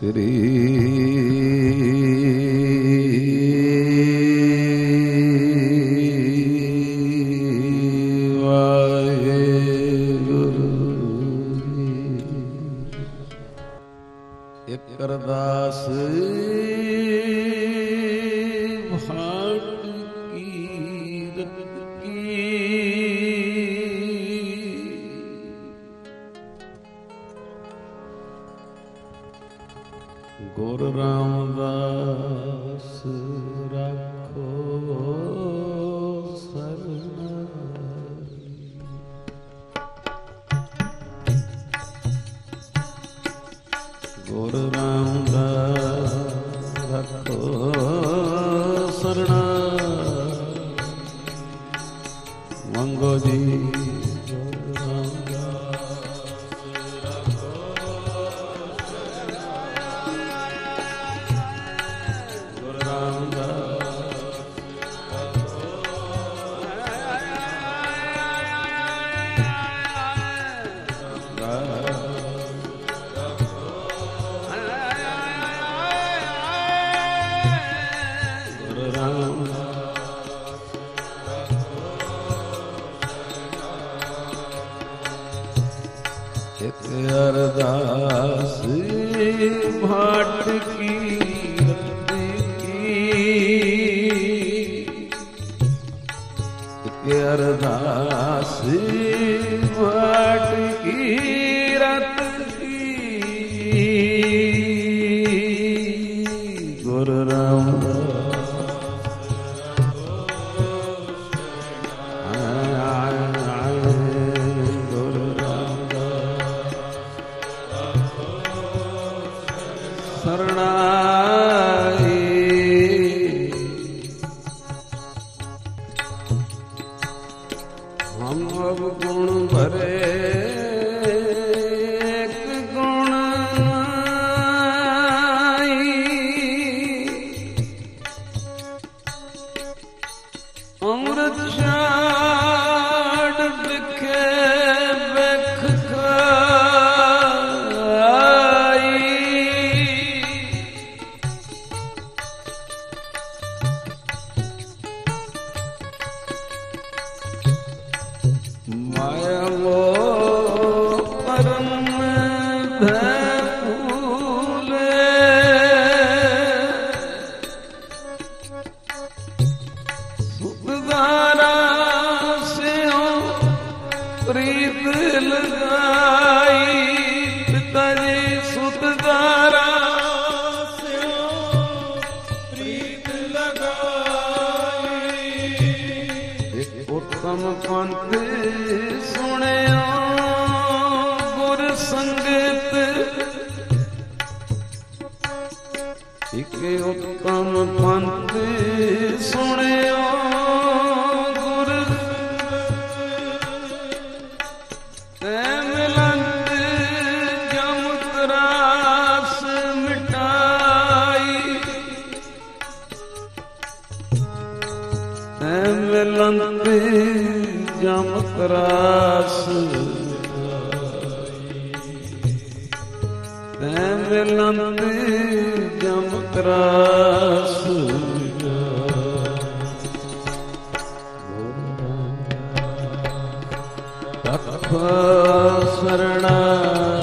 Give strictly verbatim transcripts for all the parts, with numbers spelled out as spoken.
श्री वाहेगुरु। एक अरदास भाट कीरत की, गुरु रामदास राखो सरनाई। गुरु रामदास राखो सरनाई। मंगो जी अरदास भाट कीरत की, एक अरदास भाट कीरत की। गुरु शरणाई। हम अब गुण भरे एक गुण आई, अमृत छाड़ बिखे बेख माया वो परम भूले, सुखदारा से प्रीत लगाई। पिताजी सुखदारा से प्रीत लगाई। उत्तम पंथ सुने गुर संगत, एक उत्तम पंथ सुने गुर मिलंत जम त्रास मिटाई। मिलंत जम त्रास मिलंत जम त्रास। राखो सरनाई।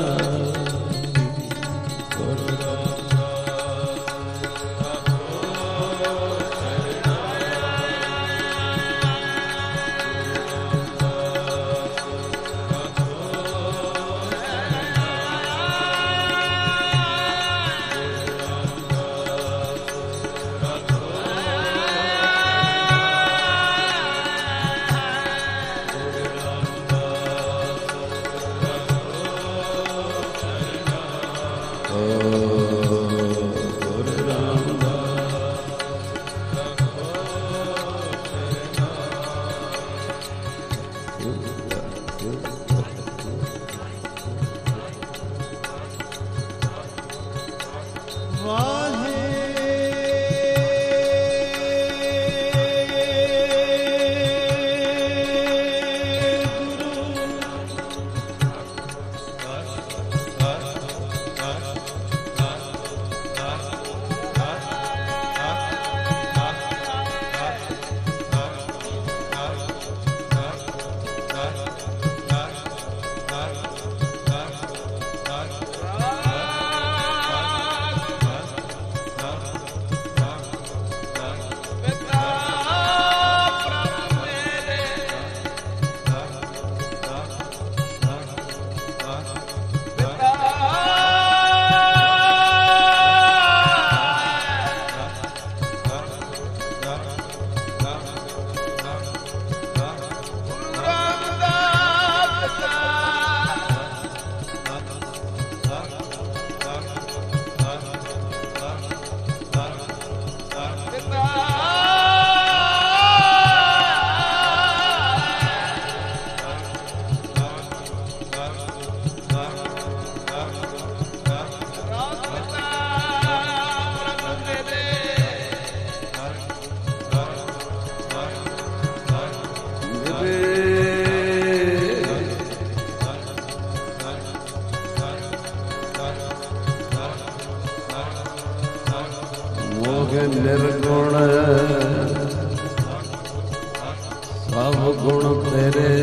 ਗੁਣ ਤੇਰੇ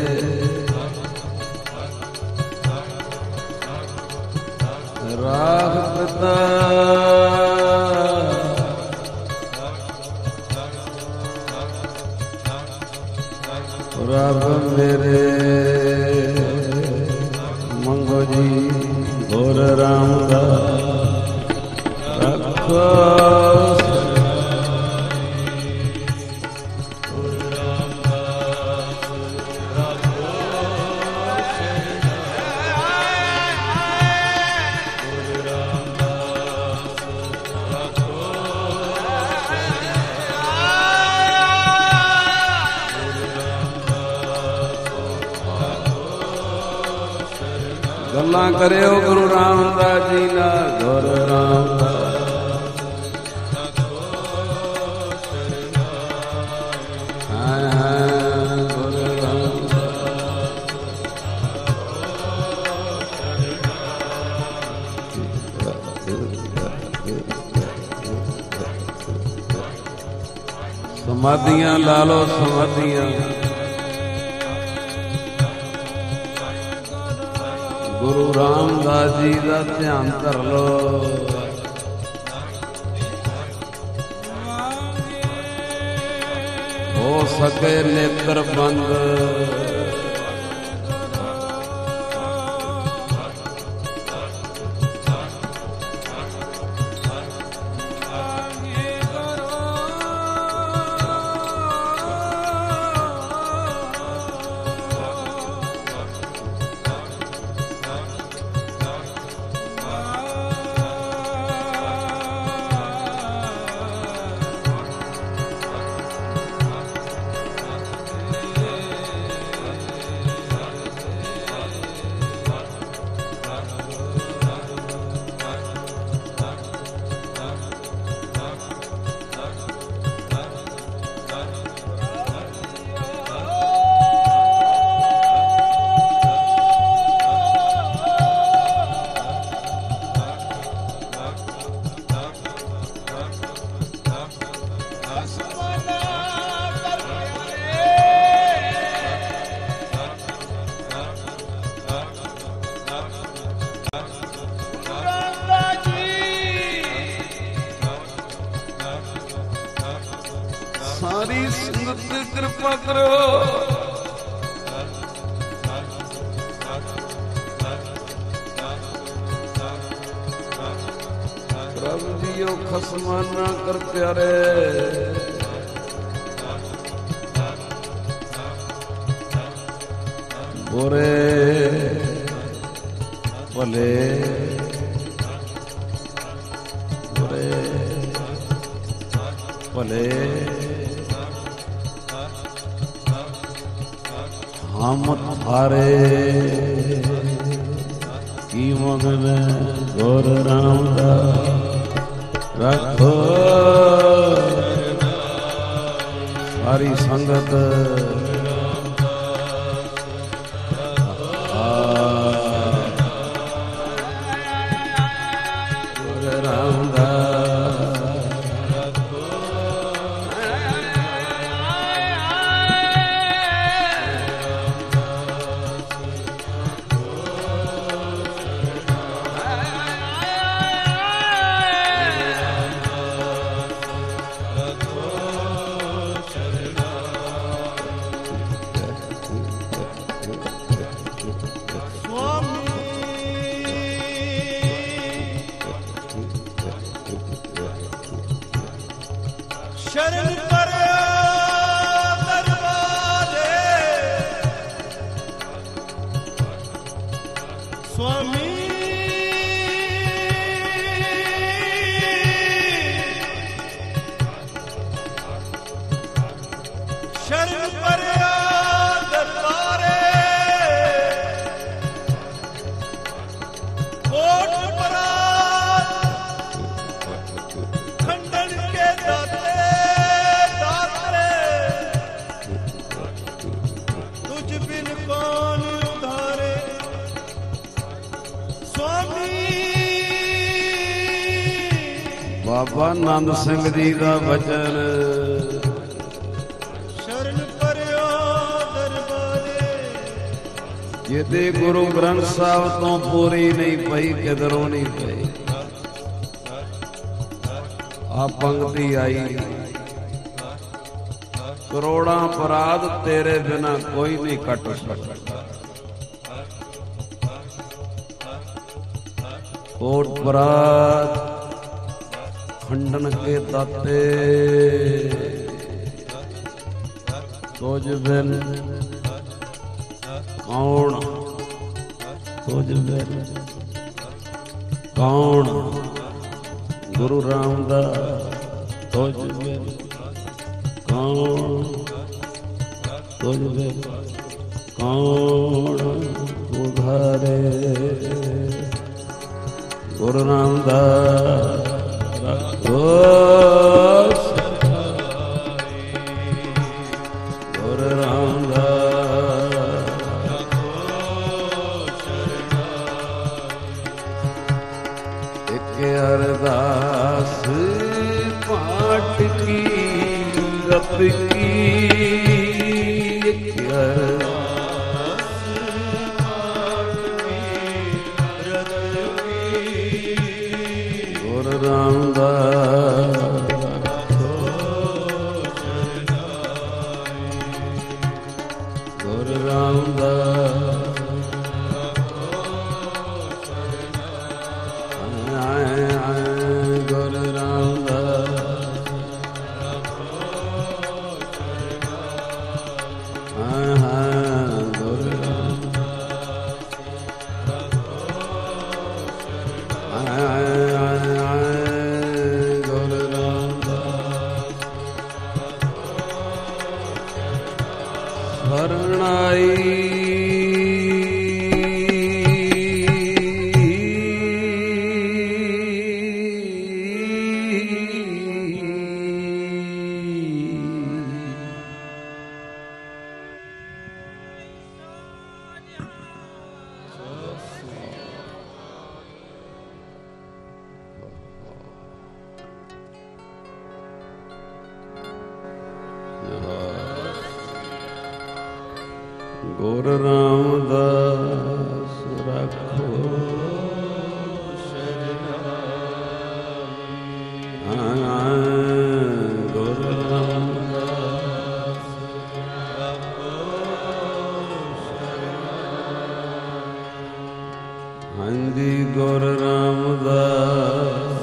ਰਾਗ ਪਿਤਾ ਰੱਬ ਮੇਰੇ ਮੰਗੋ ਜੀ ਗੁਰ ਰਾਮਦਾਸ ਰੱਖੋ ਗੱਲਾਂ ਕਰਿਓ ਗੁਰੂ ਰਾਮਦਾਸ ਜੀ ਨਾਲ ਗੁਰੂ ਰਾਮਦਾਸ ਹਾਂ ਹਾਂ ਗੁਰੂ ਰਾਮਦਾਸ ਸਮਾਧੀਆਂ ਲਾ ਲਓ ਸਮਾਧੀਆਂ ਗੁਰੂ ਰਾਮਦਾਸ ਜੀ ਦਾ ਧਿਆਨ ਧਰ ਲੋ ਹੋ ਸਕੇ ਨੇਤਰ ਬੰਦ ਸਾਰੀ ਸੰਗਤ ਤੇ ਕਿਰਪਾ ਕਰੋ ਪ੍ਰਭੂ ਜੀਓ ਖਸਮਾਂ ਨਾ ਕਰ ਪਿਆਰੇ ਬੁਰੇ ਭਲੇ ਬੁਰੇ ਭਲੇ हम थारे की मगन गुर रामदास रखो सारी संगत गुर रामदास शरण परया दरबारे स्वामी शरण परया दरबारे कोट परात खंडन के दाते बाबा नंद सिंह जी का वचन शरण परयो दरबार ਜਿਹਦੇ ਗੁਰੂ ਗ੍ਰੰਥ ਸਾਹਿਬ ਤੋਂ ਪੂਰੀ ਨਹੀਂ ਪਈ ਕਿਧਰੋਂ ਨਹੀਂ ਪਈ। ਆ ਪੰਕਤੀ ਆਈ ਕਰੋੜਾਂ ਅਪਰਾਧ ਤੇਰੇ ਬਿਨਾ ਕੋਈ ਨਹੀਂ ਕੱਟ ਸਕਦਾ। कोट अपराध खंडन के दाते तुझ बिन कौन, तुझ बिन कौन गुरु रामदास तुझ बिन कौन, तुझ बिन कौन उधारे गुरु रामदास रखो गुरु रामदास एक अरदास पाठ की रब की एक अरदास रामदास गुरु रामदास गुरु रामदास गुरु गुरु रामदास रखो गुरु रामदास हाँ जी गुरु रामदास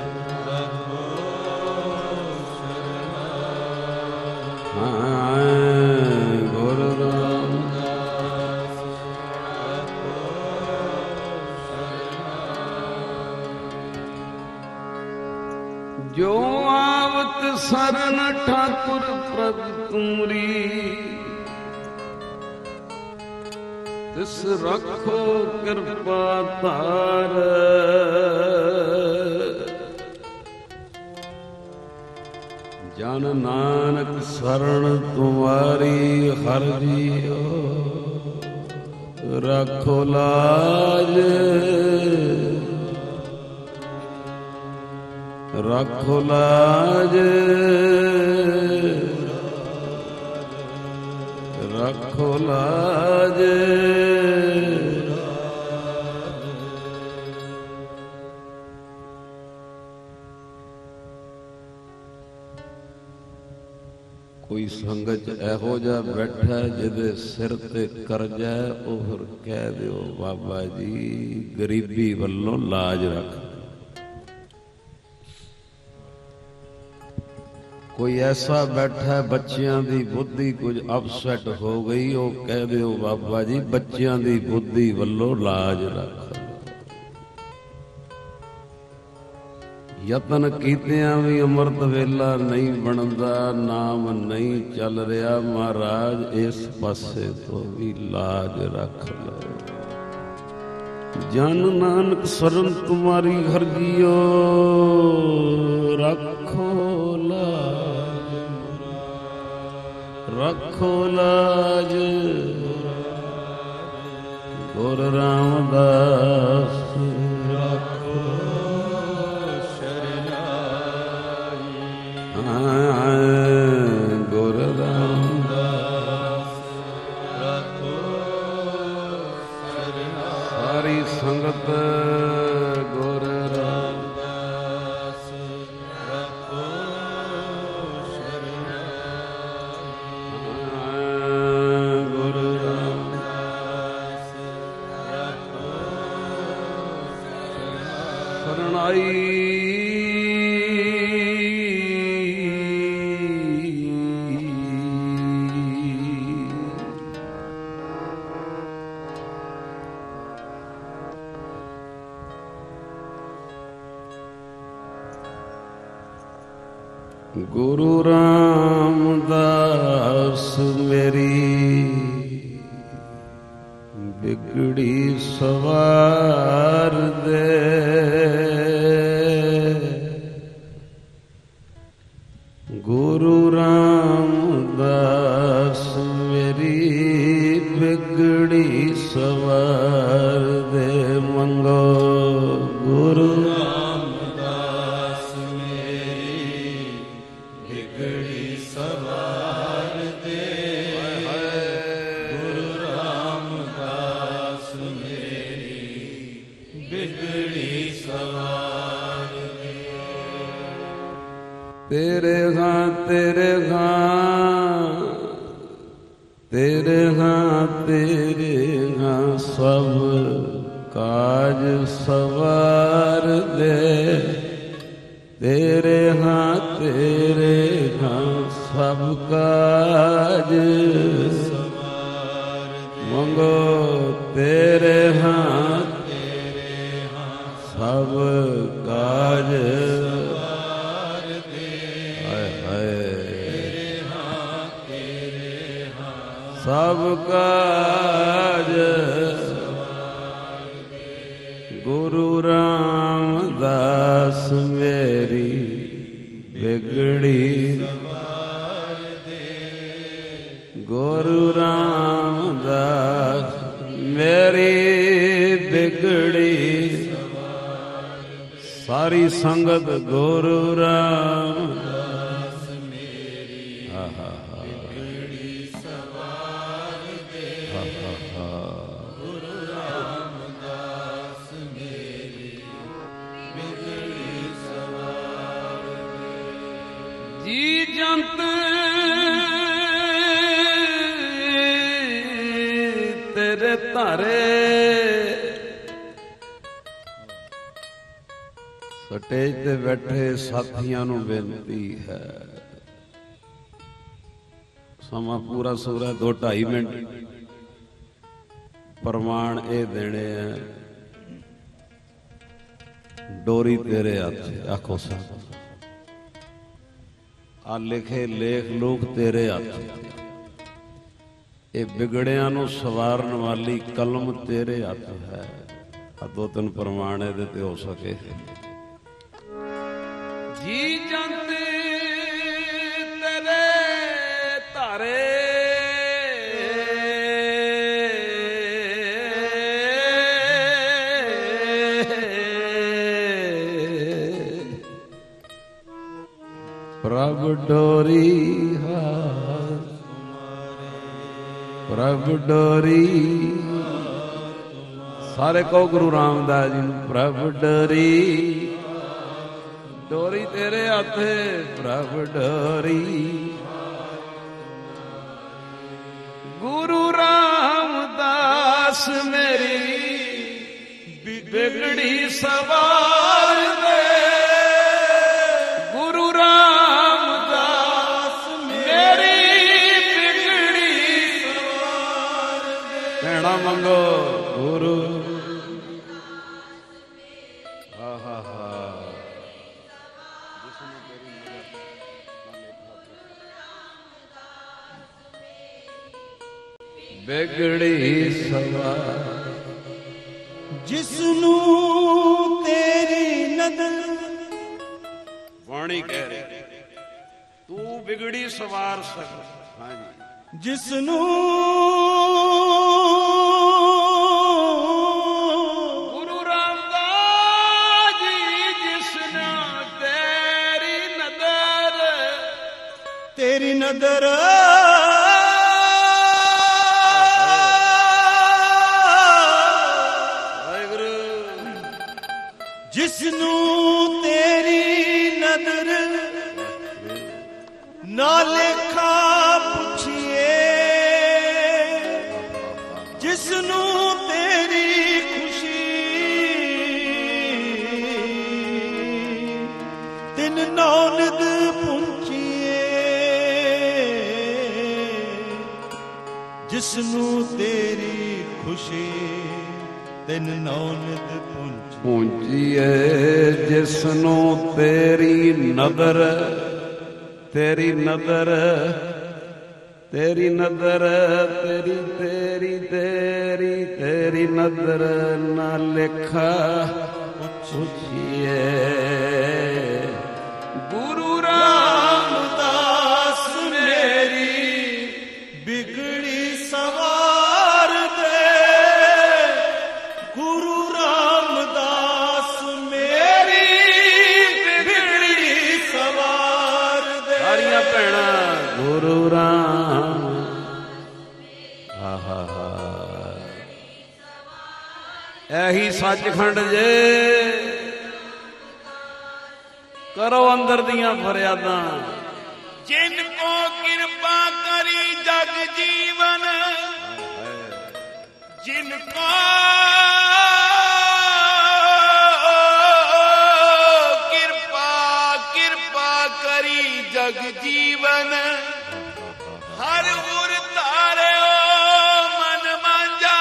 जो आवत शरण ठाकुर प्रभ तुमरी तिस रखो कृपा तार जन नानक शरण तुम्हारी हर जियो रखो लाज रखो लाज रखो लाज कोई संगत एहो जा बैठा जिदे सिर ते करजा ओ फिर कह दिओ बाबा जी गरीबी वल्लों लाज रख। कोई ऐसा बैठा बच्चियां दी बुद्धि कुछ अपसेट हो गई वो कह दिओ बाबा जी बच्चियां दी बुद्धि वल्लों लाज रख। यतन कीतियां भी अमृत वेला नहीं बनता नाम नहीं चल रहा महाराज इस पासे तो भी लाज रख लो। जन नानक शरण तुम्हारी हर जियो रखो लाज रखो लाज गुरु रामदास रखो गुरु रामदास रखो ਸੰਗਤ ਗੁਰ ਰਾਮਦਾਸ ਰੱਖੋ ਸ਼ਰਨ ਗੁਰ ਰਾਮਦਾਸ ਰੱਖੋ ਸ਼ਰਨਾਈ ਗੁਰੂ ਰਾਮਦਾਸ ਮੇਰੀ ਬਿਗੜੀ ਸਵਾਰ ਦੇ ਗੁਰੂ ਰਾਮਦਾਸ ਮੇਰੀ ਬਿਗੜੀ ਸਵਾਰ ਦੇ ਮੰਗੋ ਗੁਰੂ ਤੇਰੇ ਹਾਂ ਤੇਰੇ ਹਾਂ ਤੇਰੇ ਹਾਂ ਤੇਰੇ ਹਾਂ ਸਭ ਕਾਜ ਸਵਾਰ ਦੇ ਤੇਰੇ ਹਾਂ ਤੇਰੇ ਹਾਂ ਸਭ ਕਾਜ ਸਵਾਰ ਮੰਗੋ ਤੇਰੇ ਹਾਂ ਤੇਰੇ ਹਾਂ ਸਭ ਕਾਜ ਸਭ ਕਾਜ ਗੁਰੂ ਰਾਮਦਾਸ ਮੇਰੀ ਬਿਗੜੀ ਗੁਰੂ ਰਾਮਦਾਸ ਮੇਰੀ ਬਿਗੜੀ ਸਾਰੀ ਸੰਗਤ ਗੁਰੂ ਰਾਮਦਾਸ ਮੇਰੀ ਆਹਾ ਜੀ ਜੰਤ ਤੇਰੇ ਧਾਰੇ ਸਟੇਜ ਤੇ ਬੈਠੇ ਸਾਥੀਆਂ ਨੂੰ ਬੇਨਤੀ ਹੈ ਸਮਾਂ ਪੂਰਾ ਸੂਰਾ ਦੋ ਢਾਈ ਮਿੰਟ ਪ੍ਰਮਾਣ ਇਹ ਦੇਣੇ ਆ ਡੋਰੀ ਤੇਰੇ ਹੱਥ ਆਖੋ ਸਾਹਿਬ ਆ ਲਿਖੇ ਲੇਖ ਲੋਕ ਤੇਰੇ ਹੱਥ ਇਹ ਵਿਗੜਿਆਂ ਨੂੰ ਸਵਾਰਨ ਵਾਲੀ ਕਲਮ ਤੇਰੇ ਹੱਥ ਹੈ ਆ ਦੋ ਤਿੰਨ ਪ੍ਰਮਾਣ ਇਹਦੇ ਤੇ ਹੋ ਸਕੇ ਜੀ ਜਾਂਦੇ ਤੇਰੇ ਧਾਰੇ ਪ੍ਰਭ ਡੋਰੀ ਹਾਥ ਪ੍ਰਭ ਡੋਰੀ ਸਾਰੇ ਕਹੋ ਗੁਰੂ ਰਾਮਦਾਸ ਜੀ ਨੂੰ ਪ੍ਰਭ ਡੋਰੀ ਡੋਰੀ ਤੇਰੇ ਹੱਥ ਪ੍ਰਭ ਡੋਰੀ ਗੁਰੂ ਰਾਮਦਾਸ ਮੇਰੀ ਬਿਗੜੀ ਸਵਾਰ ਦੇ ਗੁਰੂ ਰਾਮਦਾਸ ਮੇਰੀ ਬਿਗੜੀ ਸਵਾਰ ਦੇ ਕਹਿਣਾ ਮੰਗੋ ਗੁਰੂ ਹਾ ਹਾ ਹਾ ਬਿਗੜੀ ਸਵਾਰ ਜਿਸਨੂੰ ਤੇਰੀ ਨਦਰ ਬਾਣੀ ਕਹਿ ਰਹੀ ਤੂੰ ਬਿਗੜੀ ਸਵਾਰ ਸਕ ਹਾਂਜੀ ਜਿਸਨੂੰ ਗੁਰੂ ਰਾਮਦਾਸ ਜੀ ਜਿਸਨੇ ਤੇਰੀ ਨਦਰ ਤੇਰੀ ਨਦਰ ਵਾਹਿਗੁਰੂ ਜਿਸਨੂੰ ਤੇਰੀ ਖੁਸ਼ੀ ਤਿਨ ਨੌਨਦ ਪੁੰਚੀਏ, ਜਿਸਨੂੰ ਤੇਰੀ ਖੁਸ਼ੀ ਤਿਨ ਨੌਨਦ ਪੁੰਚੀ ਪੂੰਜੀਏ, ਜਿਸਨੂੰ ਤੇਰੀ ਨਦਰ ਤੇਰੀ ਨਦਰ ਤੇਰੀ ਨਦਰ ਤੇਰੀ ਤੇਰੀ ਤੇਰੀ ਤੇਰੀ ਨਦਰ ਨਾ ਲਿਖਾ ਪੁੱਛੀਏ। ਗੁਰੂ ਰਾਮਦਾਸ ਮੇਰੀ ਬਿਗੜੀ ਸਵਾਰ ਦੇ, ਗੁਰੂ ਰਾਮਦਾਸ ਮੇਰੀ ਬਿਗੜੀ ਸਵਾਰ ਦੇ। ਸਾਰੀਆਂ ਭੈਣਾਂ ਗੁਰੂ ਰਾਮ ਆਹਾ ਹਾ ਇਹੀ ਸੱਚਖੰਡ ਜੇ, ਕਰੋ ਅੰਦਰ ਦੀਆਂ ਫਰਿਆਦਾਂ। ਜਿਨ ਕੋ ਕਿਰਪਾ ਕਰੀ ਜਗ ਜੀਵਨ, ਜਿਨ ਕੋ ਕਿਰਪਾ ਕਿਰਪਾ ਕਰੀ ਜਗ ਜੀਵਨ, ਹਰ ਗੁਰ ਧਾਰਿਓ ਮਨ ਮਾਂਝਾ,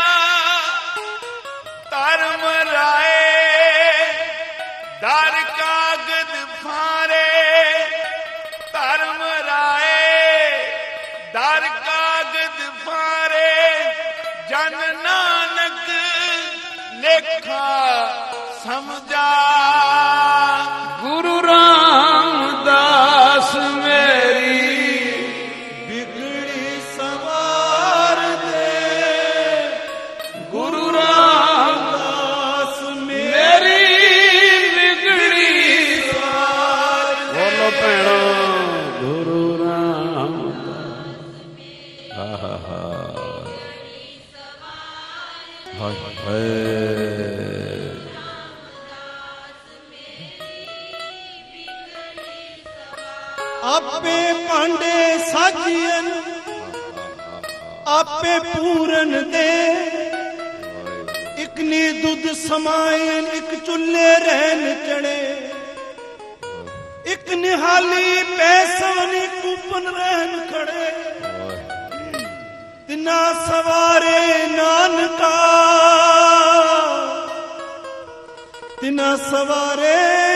ਧਰਮ ਰਾਏ ਦਰ ਕਾਗਦ ਫਾਰੇ, ਧਰਮ ਰਾਏ ਦਰ ਕਾਗਦ ਫਾਰੇ, ਜਨ ਨਾਨਕ ਲੇਖਾ ਸਮਝਾ। ਗੁਰੂ ਰਾਮਦਾਸ ਮੇਰੀ ਬਿਗੜੀ ਸਵਾਰ ਦੇ, ਗੁਰੂ ਰਾਮਦਾਸ ਮੇਰੀ ਬਿਗੜੀ ਸਵਾਰ ਦੇ। ਬੋਲੋ ਭੈਣੋ ਗੁਰੂ ਰਾਮਦਾਸ ਆਹਾ ਹਾ ਹਾਏ ਹਾਏ। ਆਪੇ ਭਾਂਡੇ ਸਾਜੀਨ ਆਪੇ ਪੂਰਨ ਦੇ, ਇਕ ਨੀ ਦੁੱਧ ਸਮਾਇਨ ਇਕ ਚੁੱਲ੍ਹੇ ਰਹਿਣ ਚੜੇ, ਇਕ ਨਿਹਾਲੀ ਪੈਸਵਨ ਕੂਪਨ ਰਹਿਣ ਖੜੇ, ਤਿਨਾ ਸਵਾਰੇ ਨਾਨਕਾ ਤਿਨਾ ਸਵਾਰੇ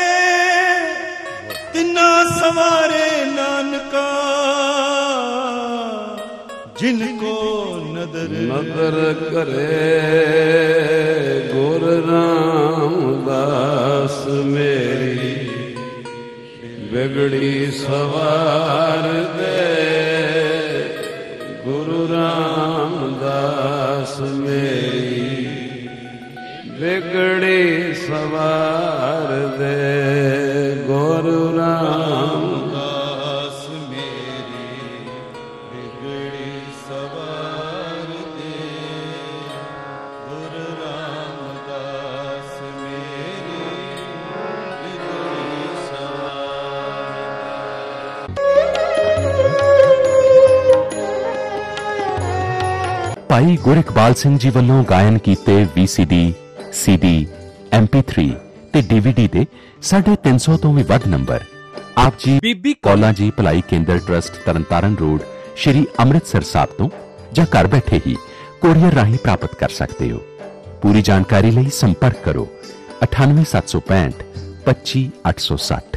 ਤਿਨਾ ਸਵਾਰੇ ਨਾਨਕਾ, ਜਿਨ ਕੋ ਨਦਰ ਨਦਰ ਕਰੇ ਗੁਰ ਰਾਮਦਾਸ ਮੇਰੀ ਬਿਗੜੀ ਸਵਾਰ ਦੇ, ਗੁਰੂ ਰਾਮਦਾਸ ਮੇਰੀ ਬਿਗੜੀ ਸਵਾਰ ਦੇ, ਗੁਰੂ ਰਾਮਦਾਸ ਮੇਰੀ ਬਿਗੜੀ ਸਵਾਰ ਦੇ, ਗੁਰੂ ਰਾਮਦਾਸ ਮੇਰੀ ਬਿਗੜੀ ਸਵਾਰ ਦੇ। ਭਾਈ ਗੁਰ ਇਕਬਾਲ ਸਿੰਘ ਜੀ ਵੱਲੋਂ ਗਾਇਨ ਕੀਤੇ V C D, C D, M P three ਤੇ ਡੀ ਵੀ ਡੀ ਦੇ ਸਾਢੇ ਤਿੰਨ ਸੌ ਤੋਂ ਵੀ ਵੱਧ ਨੰਬਰ ਆਪ ਜੀ ਬੀਬੀ ਕੌਲਾਂ ਜੀ ਭਲਾਈ ਕੇਂਦਰ ਟਰਸਟ ਤਰਨਤਾਰਨ ਰੋਡ ਸ਼੍ਰੀ ਅੰਮ੍ਰਿਤਸਰ ਸਾਹਿਬ ਤੋਂ ਜਾਂ ਘਰ ਬੈਠੇ ਹੀ ਕੋਰੀਅਰ ਰਾਹੀਂ ਪ੍ਰਾਪਤ ਕਰ ਸਕਦੇ ਹੋ। ਪੂਰੀ ਜਾਣਕਾਰੀ ਲਈ ਸੰਪਰਕ ਕਰੋ ਅਠਾਨਵੇਂ ਸੱਤ ਸੌ ਪੈਂਹਠ ਪੱਚੀ ਅੱਠ ਸੌ ਸੱਠ।